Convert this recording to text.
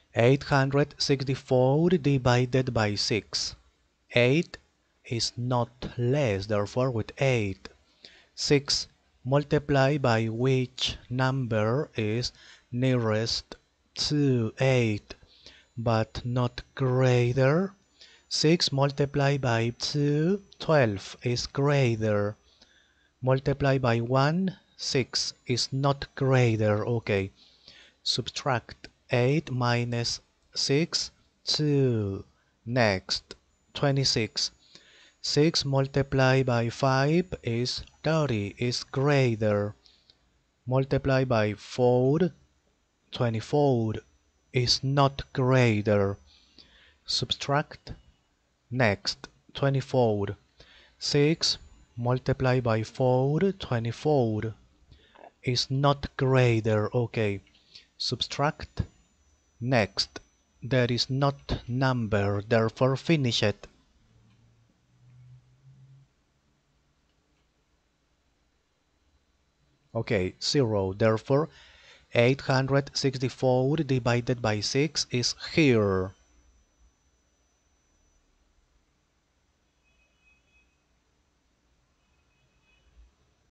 864 divided by 6. 8 is not less, therefore with 8. 6 multiplied by which number is nearest to 8 but not greater. 6 multiplied by 2, 12 is greater. Multiplied by 1, 6 is not greater. Okay. Subtract 8 minus 6, 2. Next, 26. 6 multiplied by 5 is 30, is greater. Multiplied by 4, 24 is not greater. Subtract. Next, 24. 6 multiplied by 4, 24 is not greater. Okay. Subtract. Next, there is not number, therefore finish it. Okay, 0. Therefore, 864 divided by 6 is here.